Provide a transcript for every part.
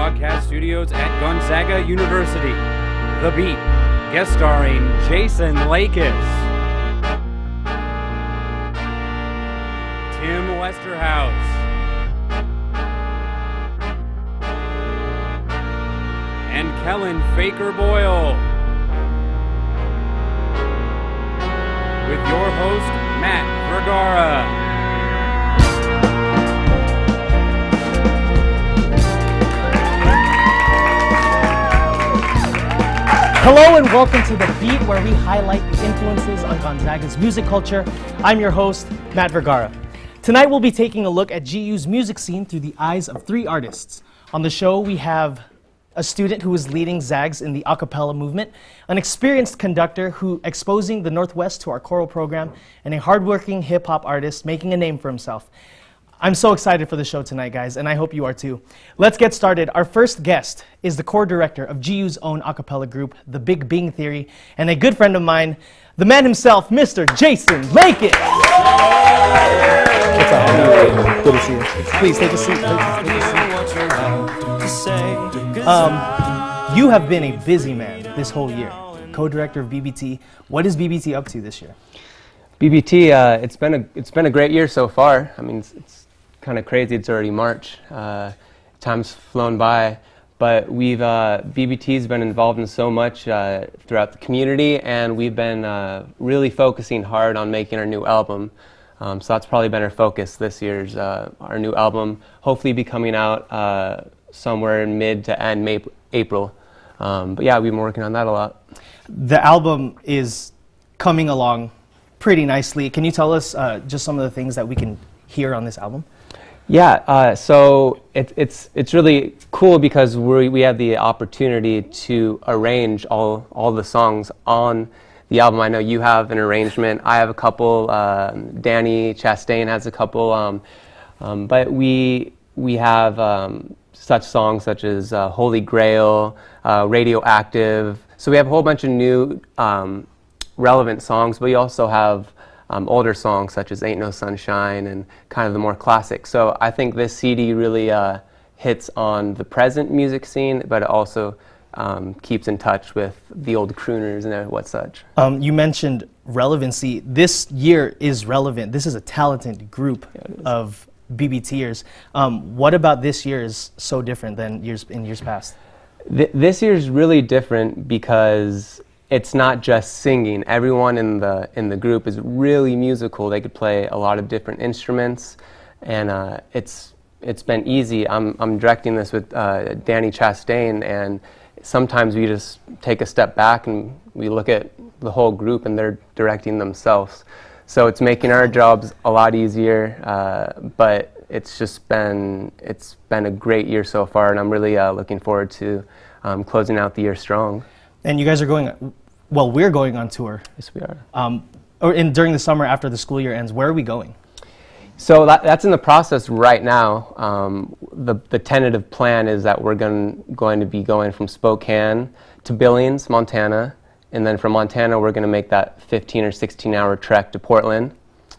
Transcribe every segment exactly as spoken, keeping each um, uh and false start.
broadcast studios at Gonzaga University. The Beat, guest starring Jason Lakis, Tim Westerhouse, and Kellen Faker Boyle. With your host, Matt Vergara. Hello and welcome to The Beat, where we highlight the influences on Gonzaga's music culture. I'm your host, Matt Vergara. Tonight we'll be taking a look at G U's music scene through the eyes of three artists. On the show we have a student who is leading Zags in the a cappella movement, an experienced conductor who exposing the Northwest to our choral program, and a hardworking hip-hop artist making a name for himself. I'm so excited for the show tonight, guys, and I hope you are too. Let's get started. Our first guest is the core director of G U's own a cappella group, The Big Bing Theory, and a good friend of mine, the man himself, Mister Jason Lakis. What's up? Good to see you. Please take a seat. Take a seat. Um, you have been a busy man this whole year, co-director of B B T. What is B B T up to this year? B B T, uh, it's been a it's been a great year so far. I mean, it's, it's kind of crazy. It's already March. Uh, time's flown by, but we've uh, B B T's been involved in so much uh, throughout the community, and we've been uh, really focusing hard on making our new album. Um, so that's probably been our focus this year's uh, our new album. Hopefully, be coming out uh, somewhere in mid to end May, April. Um, but yeah, we've been working on that a lot. The album is coming along pretty nicely. Can you tell us uh, just some of the things that we can hear on this album? Yeah, uh, so it, it's it's really cool because we we had the opportunity to arrange all all the songs on the album. I know you have an arrangement. I have a couple. Um, Danny Chastain has a couple. Um, um, but we we have um, such songs such as uh, Holy Grail, uh, Radioactive. So we have a whole bunch of new um, relevant songs, but we also have um, older songs such as Ain't No Sunshine and kind of the more classic. So I think this C D really uh, hits on the present music scene, but it also um, keeps in touch with the old crooners and what such. Um, you mentioned relevancy. This year is relevant. This is a talented group yeah, of B B Ters. Um, what about this year is so different than years in years past? Th this year is really different because it's not just singing. Everyone in the in the group is really musical. They could play a lot of different instruments, and uh, it's it's been easy. I'm I'm directing this with uh, Danny Chastain, and sometimes we just take a step back and we look at the whole group, and they're directing themselves. So it's making our jobs a lot easier. Uh, but it's just been it's been a great year so far, and I'm really uh, looking forward to um, closing out the year strong. And you guys are going, well, we're going on tour. Yes, we are. Um, or in, during the summer after the school year ends, where are we going? So that, that's in the process right now. Um, the, the tentative plan is that we're going, going to be going from Spokane to Billings, Montana, and then from Montana we're going to make that fifteen or sixteen hour trek to Portland.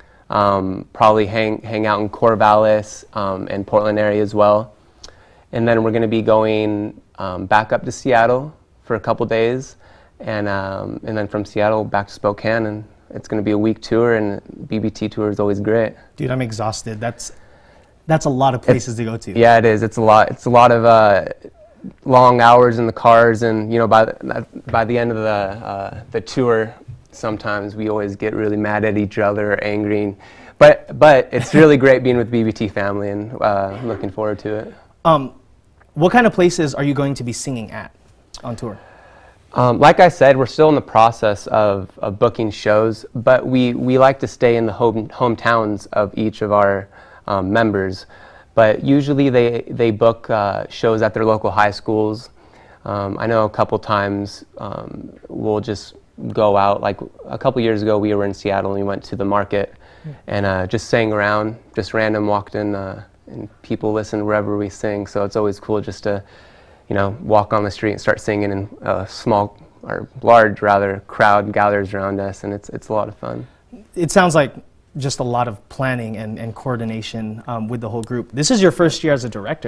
Um, probably hang, hang out in Corvallis um, and Portland area as well. And then we're going to be going um, back up to Seattle for a couple days, and um, and then from Seattle back to Spokane, and it's going to be a week tour, and B B T tour is always great. Dude, I'm exhausted. That's that's a lot of places it's, to go to. Yeah, it is. It's a lot. It's a lot of uh, long hours in the cars, and you know, by the, by the end of the uh, the tour, sometimes we always get really mad at each other, or angry, but but it's really great being with B B T family, and uh, looking forward to it. Um, what kind of places are you going to be singing at on tour? Um, like I said, we're still in the process of, of booking shows, but we, we like to stay in the home, hometowns of each of our um, members. But usually they, they book uh, shows at their local high schools. Um, I know a couple times um, we'll just go out, like a couple years ago we were in Seattle and we went to the market mm. and uh, just sang around, just random walked in uh, and people listen wherever we sing. So it's always cool just to, you know, walk on the street and start singing, and a small or large rather crowd gathers around us, and it's it's a lot of fun. It sounds like just a lot of planning and, and coordination um, with the whole group. This is your first year as a director.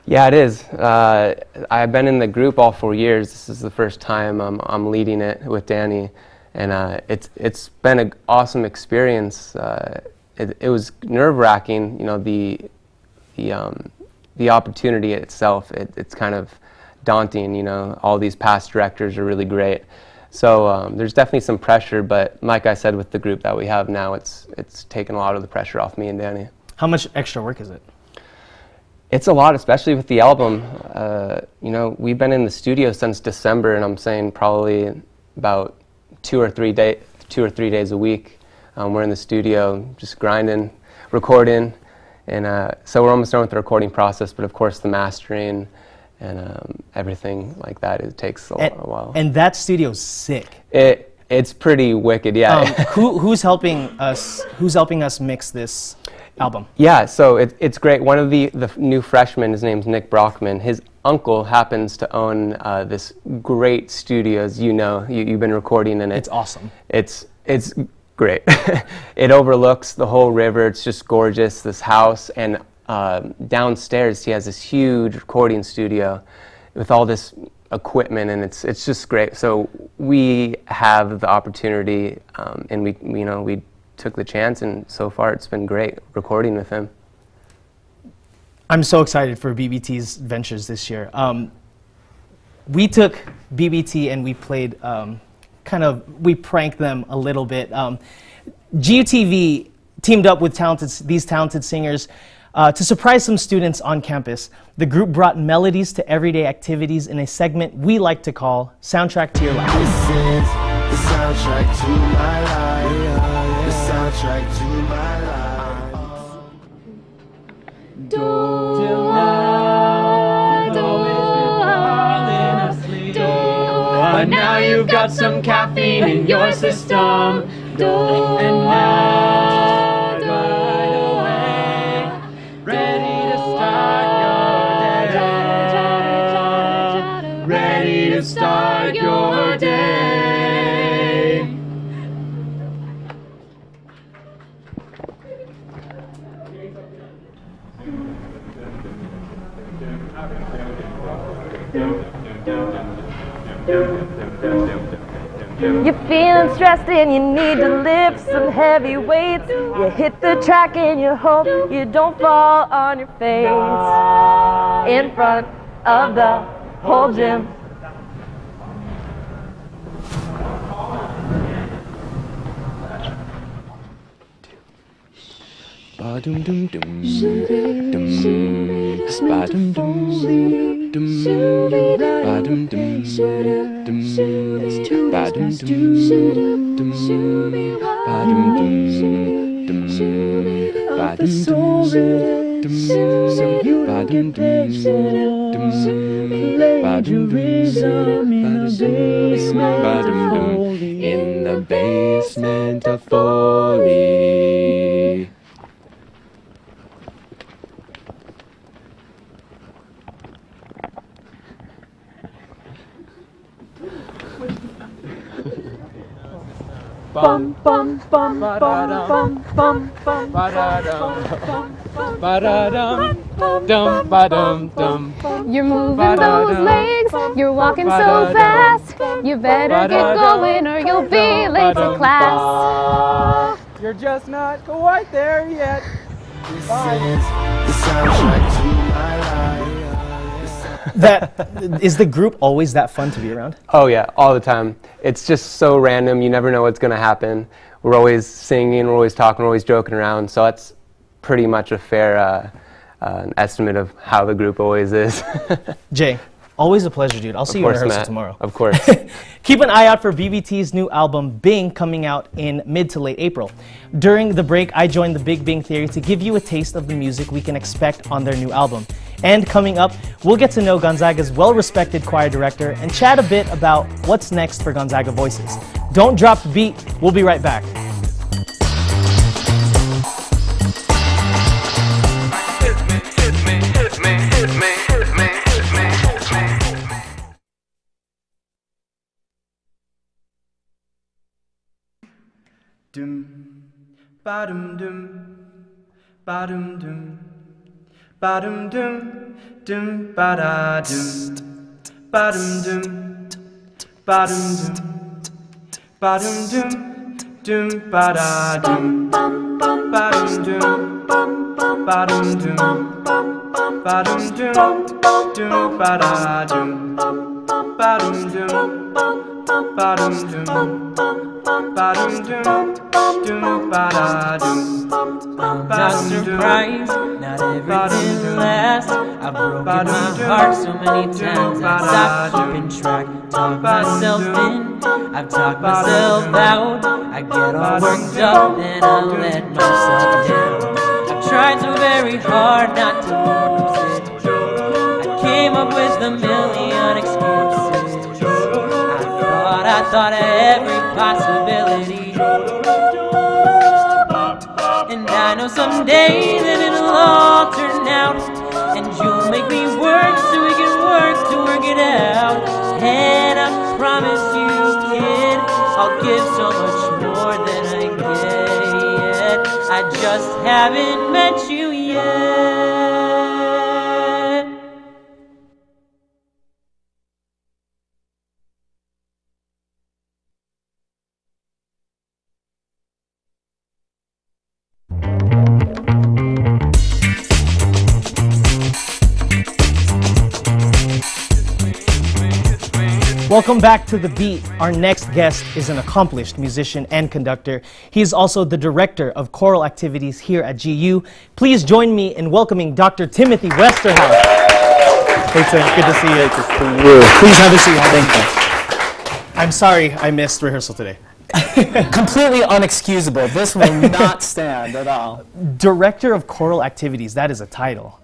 Yeah, it is. Uh, I've been in the group all four years. This is the first time um, I'm leading it with Danny, and uh, it's it's been an awesome experience. Uh, it, it was nerve-wracking, you know, the the um, the opportunity itself. It, it's kind of daunting, you know. All these past directors are really great, so um, there's definitely some pressure. But like I said, with the group that we have now, it's it's taken a lot of the pressure off me and Danny. How much extra work is it? It's a lot, especially with the album. Uh, you know, we've been in the studio since December, and I'm saying probably about two or three day, two or three days a week. Um, we're in the studio, just grinding, recording, and uh, so we're almost done with the recording process. But of course, the mastering and um, everything like that, it takes a, and, a while. And that studio's sick. It it's pretty wicked, yeah. Um, who who's helping us? Who's helping us mix this album? Yeah, so it, it's great. One of the, the new freshmen, his name's Nick Brockman. His uncle happens to own uh, this great studio, as you know. You, you've been recording in it. It's awesome. It's, it's great. It overlooks the whole river. It's just gorgeous, this house. And uh, downstairs, he has this huge recording studio with all this equipment, and it's, it's just great. So we have the opportunity, um, and we, you know, we took the chance, and so far it's been great recording with him. I'm so excited for B B T's ventures this year. Um, we took B B T and we played, um, kind of, we pranked them a little bit. Um, G U T V teamed up with talented, these talented singers uh, to surprise some students on campus. The group brought melodies to everyday activities in a segment we like to call Soundtrack to Your Life. This is the soundtrack to my life. The soundtrack to my life. Do I, do I, do I. But now you've got some caffeine in your system. Do and now right away, ready to start your day. Ready to start your day. You're feeling stressed and you need to lift some heavy weights. You hit the track and you hope you don't fall on your face in front of the whole gym. Ba-dum dum dum dum ba-dum dum dum ba-dum dum dum ba-dum dum dum ba-dum dum dum ba-dum dum dum ba-dum dum dum ba-dum dum ba-dum dum in the basement of Foley. Bum bum bum bum bum bum bum dum ba dum dum. You're moving those legs, you're walking so fast. You better get going or you'll be late to class. You're just not quite there yet. This is the soundtrack to my life. That, is the group always that fun to be around? Oh yeah, all the time. It's just so random. You never know what's going to happen. We're always singing, we're always talking, we're always joking around. So that's pretty much a fair uh, uh, estimate of how the group always is. Jay, always a pleasure, dude. I'll see you in rehearsal Matt. tomorrow. Of course. Keep an eye out for B B T's new album, Bing, coming out in mid to late April. During the break, I joined the Big Bang Theory to give you a taste of the music we can expect on their new album. And coming up, we'll get to know Gonzaga's well-respected choir director and chat a bit about what's next for Gonzaga Voices. Don't drop the beat. We'll be right back. Dum, ba dum dum, ba dum dum, Ba-dum dum, dum ba da dum. Ba-dum dum, ba-dum dum. Ba-dum dum, dum ba da dum. Ba-dum dum, ba-dum dum. Ba-dum dum, dum ba da dum. Ba-dum dum, ba-dum dum. Ba-dum dum, dum ba da dum. I'm not surprised, not everything lasts. I've broken my heart so many times I've stopped keeping track. Talk myself in, I've talked myself out. I get all worked up and I let myself down. I've tried so very hard not to lose it. I came up with a million excuses. I thought, I thought of every possibility. And I know someday that it'll all turn out, and you'll make me work so we can work to work it out. And I promise you, kid, I'll give so much more than I get. I just haven't met you yet. Welcome back to The Beat. Our next guest is an accomplished musician and conductor. He is also the director of choral activities here at G U. Please join me in welcoming Doctor Timothy Westerhouse. Hey Tim, good to see you. Good to see you. Please have a seat. Thank you. I'm sorry I missed rehearsal today. Completely unexcusable. This will not stand at all. Director of choral activities, that is a title.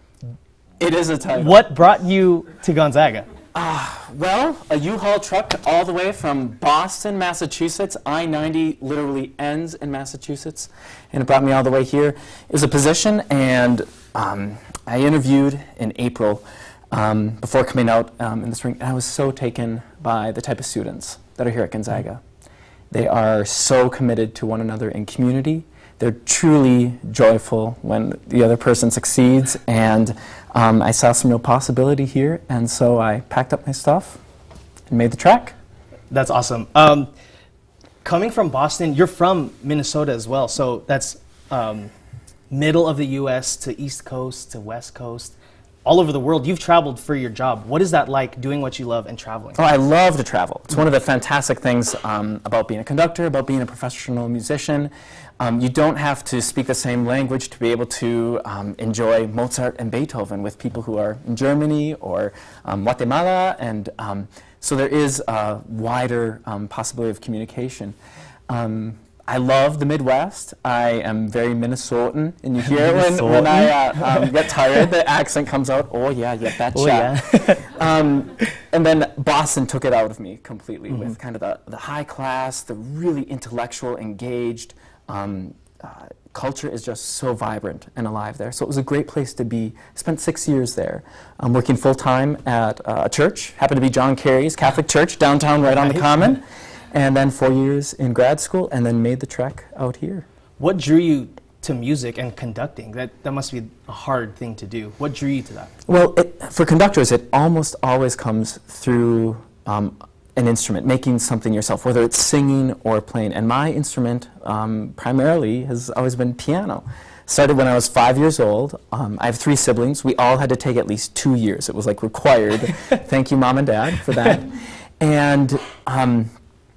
It is a title. What brought you to Gonzaga? Uh, well, a U-Haul truck all the way from Boston, Massachusetts. I ninety literally ends in Massachusetts, and it brought me all the way here. It was a position, and um, I interviewed in April um, before coming out um, in the spring, and I was so taken by the type of students that are here at Gonzaga. They are so committed to one another in community. They're truly joyful when the other person succeeds, and um, I saw some real possibility here, and so I packed up my stuff and made the trek. That's awesome. Um, coming from Boston, you're from Minnesota as well, so that's um, middle of the U S to East Coast to West Coast, all over the world. You've traveled for your job. What is that like, doing what you love and traveling? Oh, I love to travel. It's one of the fantastic things um, about being a conductor, about being a professional musician. Um, you don't have to speak the same language to be able to um, enjoy Mozart and Beethoven with people who are in Germany or um, Guatemala, and um, so there is a wider um, possibility of communication. Um, I love the Midwest. I am very Minnesotan, and you hear when, when I uh, um, get tired, the accent comes out. Oh yeah, yeah, that oh, yeah. um, and then Boston took it out of me completely mm-hmm. with kind of the, the high class, the really intellectual, engaged. Um, uh, culture is just so vibrant and alive there. So it was a great place to be. Spent six years there, um, working full-time at uh, a church, happened to be John Kerry's Catholic Church, downtown right on the Common, and then four years in grad school, and then made the trek out here. What drew you to music and conducting? That, that must be a hard thing to do. What drew you to that? Well, it, for conductors, it almost always comes through um, an instrument, making something yourself, whether it's singing or playing. And my instrument um, primarily has always been piano. Started when I was five years old. Um, I have three siblings. We all had to take at least two years. It was like required. Thank you, Mom and Dad, for that. And um,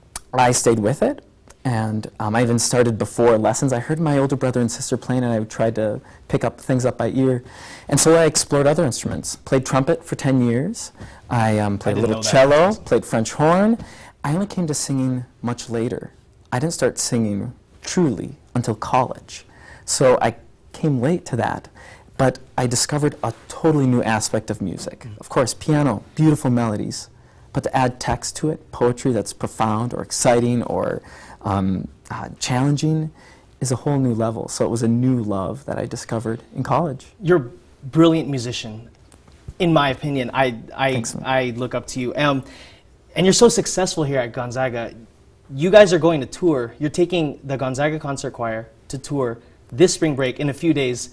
I stayed with it. And um, I even started before lessons. I heard my older brother and sister playing, and I tried to pick up things up by ear. And so I explored other instruments. Played trumpet for ten years. I um, played I a little cello, played French horn. I only came to singing much later. I didn't start singing truly until college. So I came late to that. But I discovered a totally new aspect of music. Mm-hmm. Of course, piano, beautiful melodies. But to add text to it, poetry that's profound or exciting or um, uh, challenging, is a whole new level. So it was a new love that I discovered in college. You're a brilliant musician. In my opinion, I, I, I look up to you. Um, and you're so successful here at Gonzaga. You guys are going to tour. You're taking the Gonzaga Concert Choir to tour this spring break in a few days.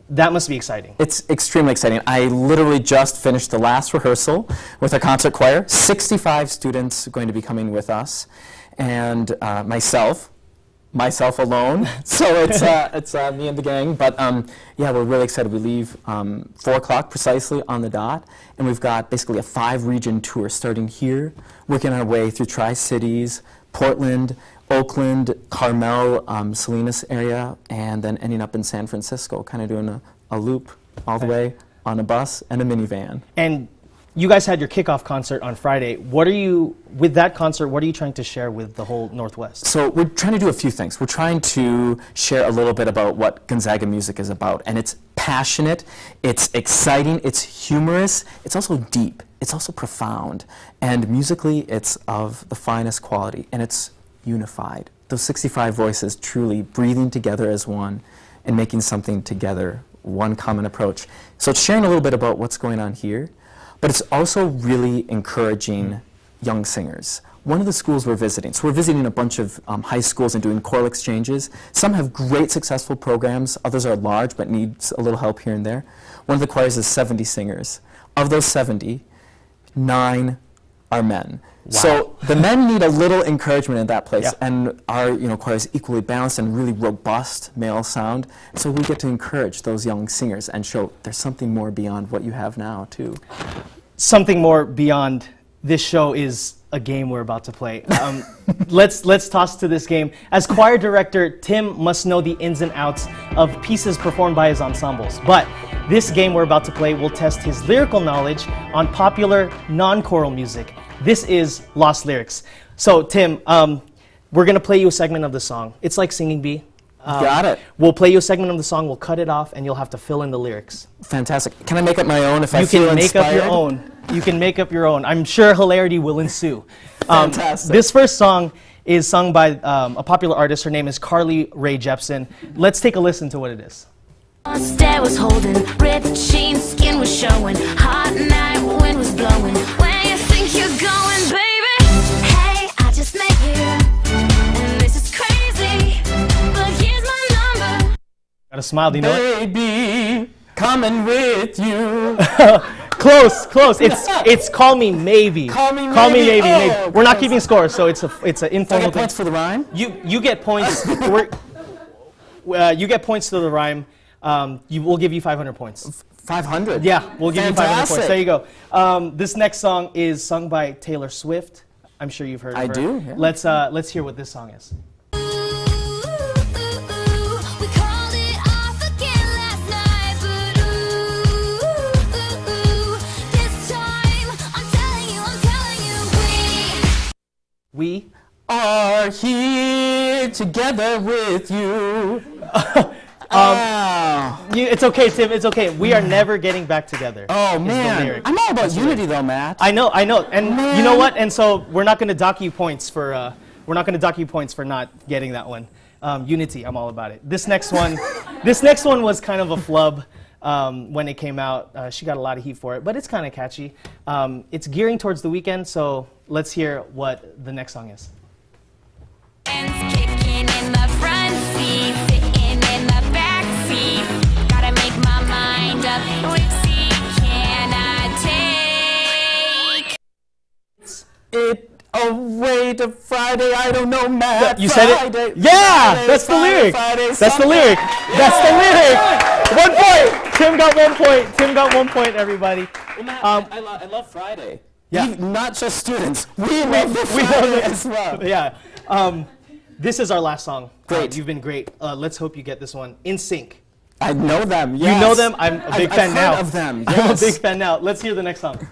That must be exciting. It's extremely exciting. I literally just finished the last rehearsal with our concert choir. sixty-five students going to be coming with us, and uh, myself, myself alone. So it's uh, it's uh, me and the gang. But um, yeah, we're really excited. We leave um, four o'clock precisely on the dot, and we've got basically a five-region tour starting here, working our way through Tri-Cities, Portland, Oakland, Carmel, um, Salinas area, and then ending up in San Francisco, kind of doing a, a loop all the way on a bus and a minivan. And you guys had your kickoff concert on Friday. What are you, with that concert, what are you trying to share with the whole Northwest? So we're trying to do a few things. We're trying to share a little bit about what Gonzaga music is about, and it's passionate, it's exciting, it's humorous, it's also deep, it's also profound, and musically it's of the finest quality, and it's unified. Those sixty-five voices truly breathing together as one and making something together, one common approach. So it's sharing a little bit about what's going on here, but it's also really encouraging young singers. One of the schools we're visiting, so we're visiting a bunch of um, high schools and doing choral exchanges. Some have great successful programs, others are large but need a little help here and there. One of the choirs is seventy singers. Of those seventy, nine are men. Wow. So the men need a little encouragement in that place, yeah. and our you know, choir is equally balanced and really robust male sound. So we get to encourage those young singers and show there's something more beyond what you have now, too. Something more beyond this show is a game we're about to play. Um, let's, let's toss to this game. As choir director, Tim must know the ins and outs of pieces performed by his ensembles. But this game we're about to play will test his lyrical knowledge on popular non-choral music. This is Lost Lyrics. So, Tim, um, we're going to play you a segment of the song. It's like Singing Bee. Um, Got it. We'll play you a segment of the song, we'll cut it off, and you'll have to fill in the lyrics. Fantastic. Can I make up my own if you I feel can inspired? make up your own. You can make up your own. I'm sure hilarity will ensue. Um, Fantastic. This first song is sung by um, a popular artist. Her name is Carly Rae Jepsen. Let's take a listen to what it is. Stare was holding, ripped jeans, skin was showing, hot night, wind was blowing. Where you think you're going, baby? Hey, I just met you, and this is crazy, but here's my number. Got a smile, do you know it? Baby, coming with you. Close, close. It's it's Call Me Maybe. Call Me Call Maybe. Me Maybe. Oh, maybe. We're not keeping score, so it's a it's an Do I informal get thing. points for the rhyme? You you get points. we're, uh, you get points to the rhyme. Um, you, we'll give you five hundred points. five hundred? Yeah, we'll give Fantastic. you five hundred points. There you go. Um, this next song is sung by Taylor Swift. I'm sure you've heard of I her. do, yeah. Let's, uh, let's hear what this song is. We are here together with you. um, oh. you, it's okay, Tim. It's okay. We are never getting back together. Oh man, I'm all about unity, though, Matt. I know, I know, and man. you know what? And so we're not going to dock you points for uh, we're not going to dock you points for not getting that one. Um, unity, I'm all about it. This next one, this next one was kind of a flub. Um, when it came out, uh, she got a lot of heat for it, but it's kind of catchy. Um, it's gearing towards the weekend, so let's hear what the next song is. Kicking in the front seat, sitting in the back seat. Gotta make my mind up. Which seat can I take? It away to Friday. I don't know, Matt. You said Friday, it. Yeah, Friday, that's the Friday, lyric. Friday, that's the Sunday. lyric. Yeah. That's the lyric. One point. Tim got one point. Tim got one point. Everybody. Well, Matt, um, I, I, lo I love Friday. Yeah. Even, not just students. We love the we Friday love it as well. Yeah. Um, this is our last song. Great. Uh, you've been great. Uh, let's hope you get this one. In Sync. I know them. Yes. You know them. I'm a big I've, fan I've now. Heard of them. I'm Yes. a big fan now. Let's hear the next song.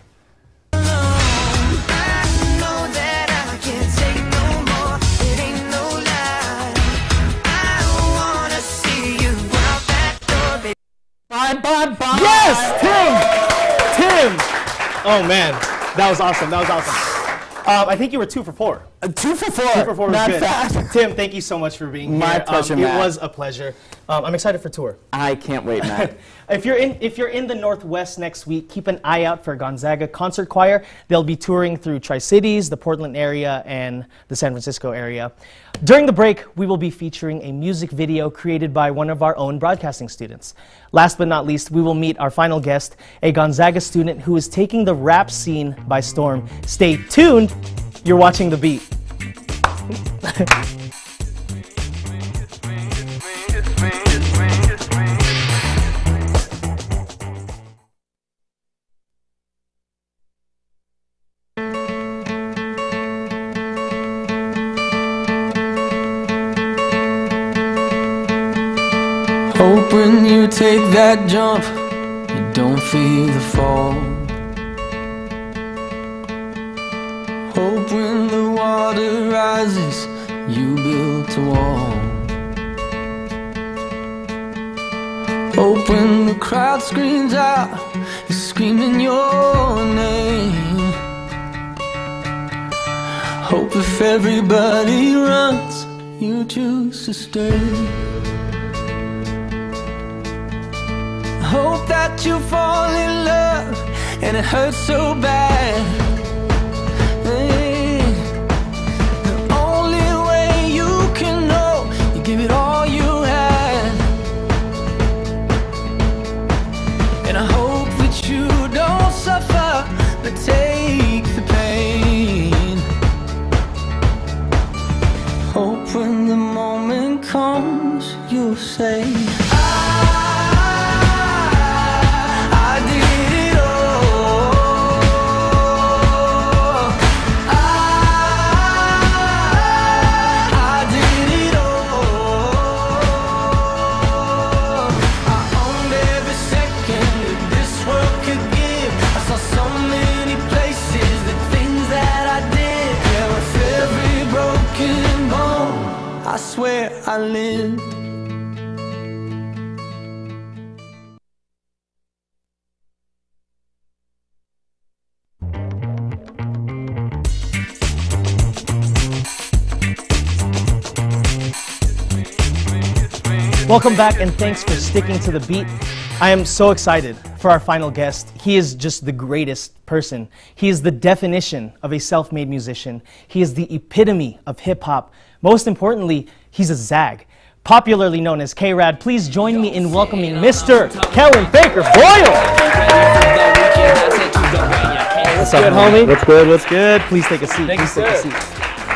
Bye, bye, bye. Yes, Tim! Tim! Oh man, that was awesome, that was awesome. Um, I think you were two for four. Uh, two for four. Two for four was Not good. bad. Tim, thank you so much for being My here. pleasure, um, It Matt. was a pleasure. Um, I'm excited for tour. I can't wait, Matt. If you're in if you're in the Northwest next week, keep an eye out for Gonzaga Concert Choir. They'll be touring through Tri-Cities, the Portland area, and the San Francisco area. During the break, we will be featuring a music video created by one of our own broadcasting students. Last but not least, we will meet our final guest, a Gonzaga student who is taking the rap scene by storm. Stay tuned. You're watching The Beat. Hope when you take that jump, you don't feel the fall. Hope when the water rises, you build a wall. Hope when the crowd screams out, you're screaming your name. Hope if everybody runs, you choose to stay. Hope that you fall in love and it hurts so bad. Hey, the only way you can know, you give it all you had. And I hope that you don't suffer, but take the pain. Hope when the moment comes, you'll say, I swear I lived. Welcome back and thanks for sticking to The Beat. I am so excited for our final guest. He is just the greatest person. He is the definition of a self-made musician. He is the epitome of hip-hop. Most importantly, he's a Zag, popularly known as K-Rad. Please join me in welcoming Mister Kellen Faker Boyle. What's good, homie? What's good? What's good? Please take a seat. Thank you, Please take a sir. seat.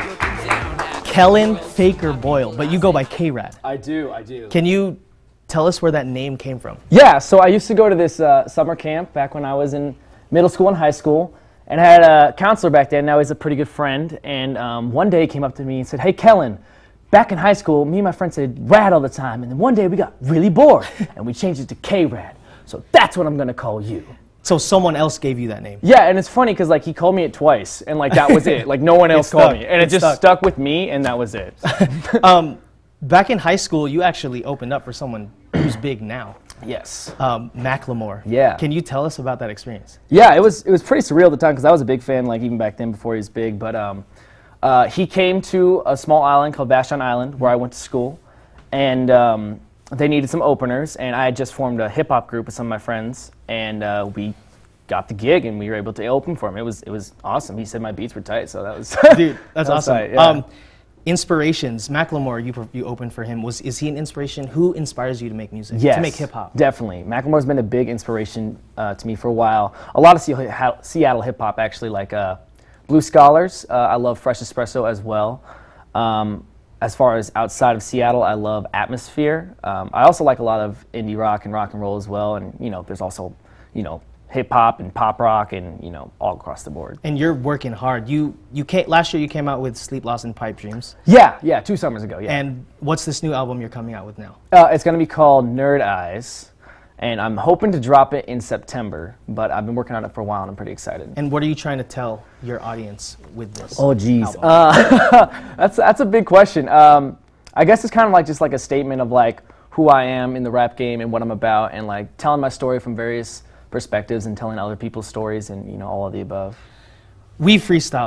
Kellen Faker Boyle, but you go by K-Rad. I do, I do. Can you tell us where that name came from? Yeah, so I used to go to this uh, summer camp back when I was in middle school and high school, and I had a counselor back then. Now he's a pretty good friend, and um, one day he came up to me and said, "Hey, Kellen, back in high school, me and my friends said Rad all the time, and then one day we got really bored, and we changed it to K-Rad. So that's what I'm gonna call you." So someone else gave you that name? Yeah, and it's funny because like he called me it twice, and like that was it. Like no one else It called stuck. me, and it, It just stuck. stuck with me, and that was it. um, back in high school, you actually opened up for someone who's big now. Yes. Um, Macklemore. Yeah. Can you tell us about that experience? Yeah, it was it was pretty surreal at the time because I was a big fan, like even back then before he was big. But um, uh, he came to a small island called Vashon Island where I went to school, and um, they needed some openers, and I had just formed a hip hop group with some of my friends, and uh, we got the gig, and we were able to open for him. It was it was awesome. He said my beats were tight, so that was Dude, that's that was awesome. tight, yeah. Um, inspirations. Macklemore, you per- you opened for him. Was is he an inspiration? Who inspires you to make music? Yes, To make hip hop? definitely. Macklemore's been a big inspiration uh, to me for a while. A lot of Se- ha- Seattle hip hop, actually, like uh, Blue Scholars. Uh, I love Fresh Espresso as well. Um, as far as outside of Seattle, I love Atmosphere. Um, I also like a lot of indie rock and rock and roll as well. And you know, there's also, you know, hip hop and pop rock and you know, all across the board. And you're working hard. You you came, last year you came out with Sleep Lost and Pipe Dreams. Yeah, yeah, two summers ago. Yeah. And what's this new album you're coming out with now? Uh, it's going to be called Nerd Eyes, and I'm hoping to drop it in September, but I've been working on it for a while, and I'm pretty excited. And what are you trying to tell your audience with this? Oh, geez. album? Uh, that's, that's a big question. Um, I guess it's kind of like just like a statement of like who I am in the rap game and what I'm about, and like telling my story from various perspectives and telling other people's stories and, you know, all of the above. We freestyled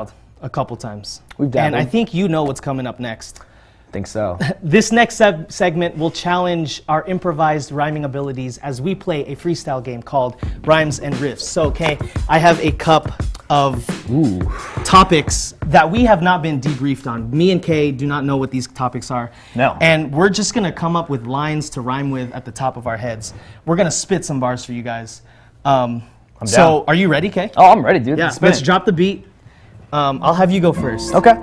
a couple times. We've And I dabbled. think you know what's coming up next. Think so. This next seg- segment will challenge our improvised rhyming abilities as we play a freestyle game called Rhymes and Riffs. So, okay, I have a cup of Ooh. topics that we have not been debriefed on. Me and Kay do not know what these topics are. No. And we're just gonna come up with lines to rhyme with at the top of our heads. We're gonna spit some bars for you guys. Um, I'm so, down. are you ready, Kay? Oh, I'm ready, dude. Yeah, Spin let's it. drop the beat. Um, I'll have you go first. Okay.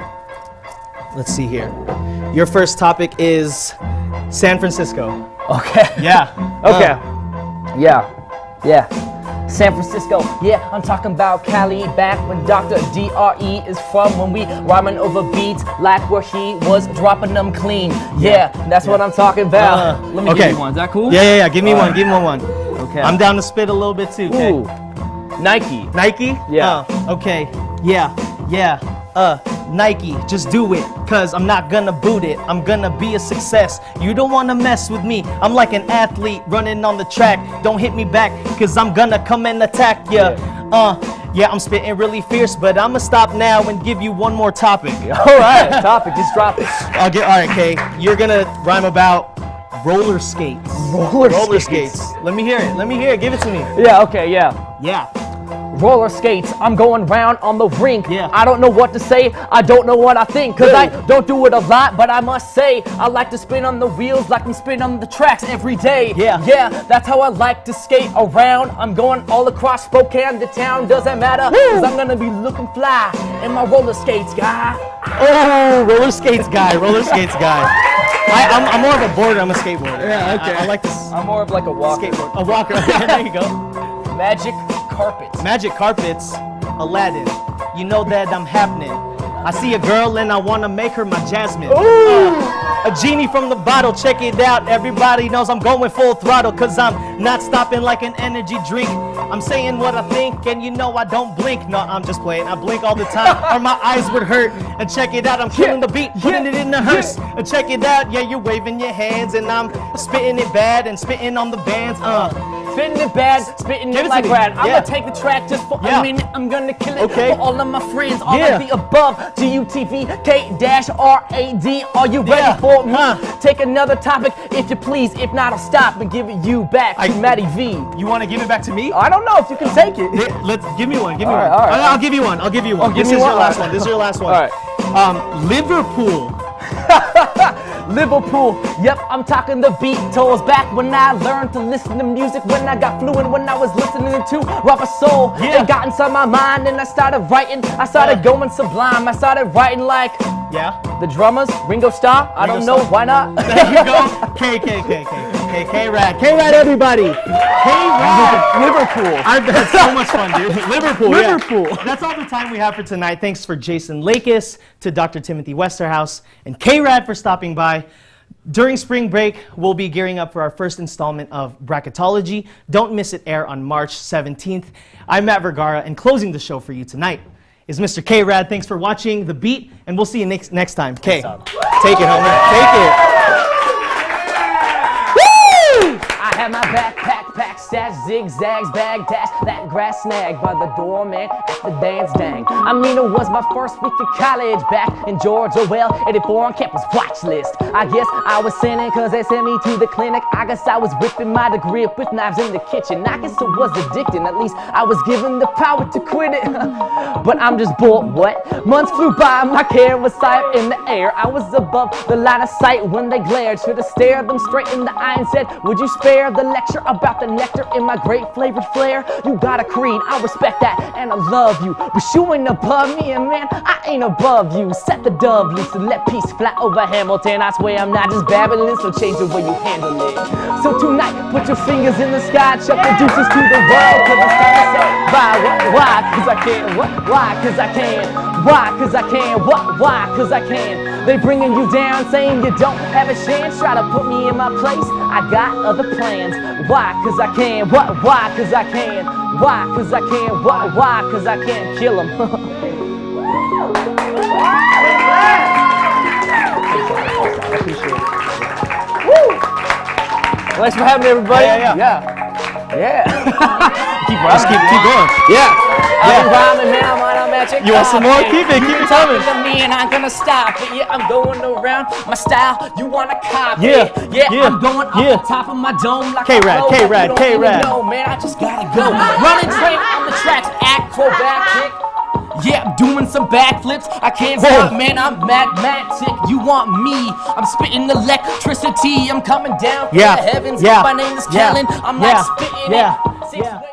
Let's see here. Your first topic is San Francisco. Okay. Yeah. Okay. Uh, Yeah. Yeah. San Francisco, yeah, I'm talking about Cali, back when Doctor D R E is from, when we rhyming over beats like where he was dropping them clean. Yeah, that's what I'm talking about. Uh, Let me okay. give you one. Is that cool? Yeah, yeah, yeah. Give me All one. right. Give me one. Okay. I'm down to spit a little bit too. Okay. Ooh. Nike. Nike? Yeah. Uh, okay. Yeah. Yeah. Uh, Nike. Just do it. Cause I'm not gonna boot it. I'm gonna be a success. You don't wanna mess with me. I'm like an athlete running on the track. Don't hit me back. Cause I'm gonna come and attack ya. Yeah. Uh, yeah, I'm spitting really fierce, but I'ma stop now and give you one more topic. Alright, topic, just drop it. I'll get, alright, Kay. You're gonna rhyme about roller skates. Roller, Roller skates. skates. Let me hear it. Let me hear it. Give it to me. Yeah, okay, yeah. Yeah. Roller skates, I'm going round on the rink. Yeah. I don't know what to say, I don't know what I think. Cause I don't do it a lot, but I must say, I like to spin on the wheels like I'm spinning on the tracks every day. Yeah. Yeah, that's how I like to skate around. I'm going all across Spokane, the town, doesn't matter. Cause I'm gonna be looking fly in my roller skates, guy. Oh, roller skates guy, roller skates guy. I, I'm, I'm more of a boarder, I'm a skateboarder. Yeah, okay. I, I like to s- I'm more of like a walker. skateboard. A walker. There you go. Magic carpets. Magic carpets, Aladdin. You know that I'm happening. I see a girl and I wanna make her my Jasmine. Uh, a genie from the bottle, check it out. Everybody knows I'm going full throttle, cause I'm not stopping like an energy drink. I'm saying what I think, and you know I don't blink. No, I'm just playing. I blink all the time, or my eyes would hurt. And check it out, I'm killing the beat, putting it in the hearse. And check it out, yeah, you're waving your hands, and I'm spitting it bad and spitting on the bands. Uh, Spitting it bad, spitting Give it it like to me. Brad. I'm Yeah. gonna take the track just for Yeah. a minute. I'm gonna kill it Okay. for all of my friends, all Yeah. of the above. G U T V K R A D. Are you ready Yeah. for me? Huh. Take another topic if you please. If not, I'll stop and give it you back to I- Matty V. you wanna give it back to me? I don't know if you can take it. Here, let's give me one. Give me All one. right, all right. I'll, I'll give you one. I'll give you one. Oh, give this me is one? your last All right. one. This is your last one. All right. Um, Liverpool. Liverpool, yep, I'm talking the Beatles. Back when I learned to listen to music, when I got fluent, when I was listening to Rubber Soul. Yeah. It got inside my mind and I started writing. I started Yeah. going sublime. I started writing like Yeah. the drummers, Ringo Starr. I Ringo don't know, Starr. why not? There you go. K K K K K K Rad. K Rad, everybody. K Rad. Liverpool. I've had so much fun, dude. Liverpool. yeah. Liverpool. That's all the time we have for tonight. Thanks for Jason Lakis, to Doctor Timothy Westerhouse, and K Rad for stopping by. During spring break, we'll be gearing up for our first installment of Bracketology. Don't miss it, air on March seventeenth. I'm Matt Vergara, and closing the show for you tonight is Mister K Rad. Thanks for watching The Beat, and we'll see you next next time. K, take it, homie. Take it. I had my backpack packed, stash, zigzags, bag, dash, that grass snag by the doorman at the dance dang. I mean, it was my first week of college back in Georgia, well, eighty-four on campus watch list. I guess I was sinning cause they sent me to the clinic. I guess I was whipping my degree up with knives in the kitchen. I guess it was addicting, at least I was given the power to quit it. But I'm just bored, what? Months flew by, my care was high in the air. I was above the line of sight when they glared. Should've stared them straight in the eye and said, would you spare the lecture about the nectar in my great flavored flair? You got a creed, I respect that, and I love you. But you ain't above me, and man, I ain't above you. Set the dove loose and let peace fly over Hamilton. I swear I'm not just babbling, so change the way you handle it. So tonight, put your fingers in the sky, chuck the deuces to the world, cause it's time to say bye. Why? Why? Cause I can. What? Why? Cause I can. Why? Cause I can. What? Why? Cause I can. They bringing you down, saying you don't have a chance. Try to put me in my place, I got other plans. Why? Cause I can. What? Why? Cause I can. Why? Cause I can. What? Why? Cause I can't kill them. Thanks for having me, everybody. Yeah, yeah. Yeah. Keep, just keep, keep going. Yeah. I've been rhyming, man. I'm on, I'm magic. You want some more? copy. Keep it, keep You it talking coming. to me and I'm gonna stop it. Yeah, I'm going around my style. You wanna copy? Yeah, yeah, yeah, I'm going yeah. off the top of my dome like K-Rad, a flow, K-Rad, like you don't K-Rad. even know, man, I just gotta go. Running train on the tracks, acrobatic. Yeah, I'm doing some backflips. I can't Whoa. stop, man. I'm mathematic. You want me? I'm spitting electricity. I'm coming down from Yeah, the heavens. yeah, My name is yeah, Kellen. I'm yeah, like spitting yeah, it. Six yeah.